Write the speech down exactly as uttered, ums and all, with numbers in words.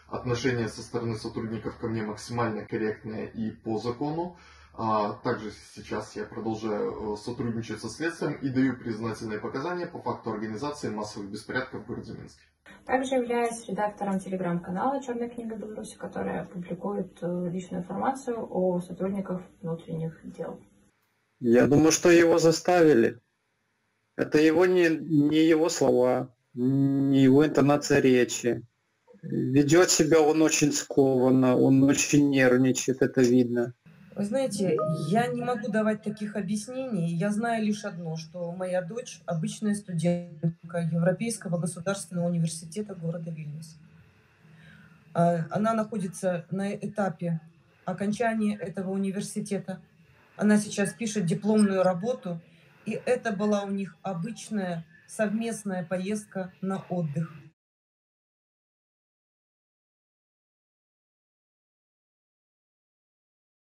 отношение со стороны сотрудников ко мне максимально корректное и по закону. Также сейчас я продолжаю сотрудничать со следствием и даю признательные показания по факту организации массовых беспорядков в городе Минске. Также являюсь редактором телеграм-канала «Черная книга Беларуси», которая публикует личную информацию о сотрудниках внутренних дел. Я думаю, что его заставили. Это его не, не его слова, не его интонация речи. Ведет себя он очень скованно, он очень нервничает, это видно. Вы знаете, я не могу давать таких объяснений. Я знаю лишь одно, что моя дочь обычная студентка Европейского государственного университета города Вильнюс. Она находится на этапе окончания этого университета. Она сейчас пишет дипломную работу, и это была у них обычная совместная поездка на отдых.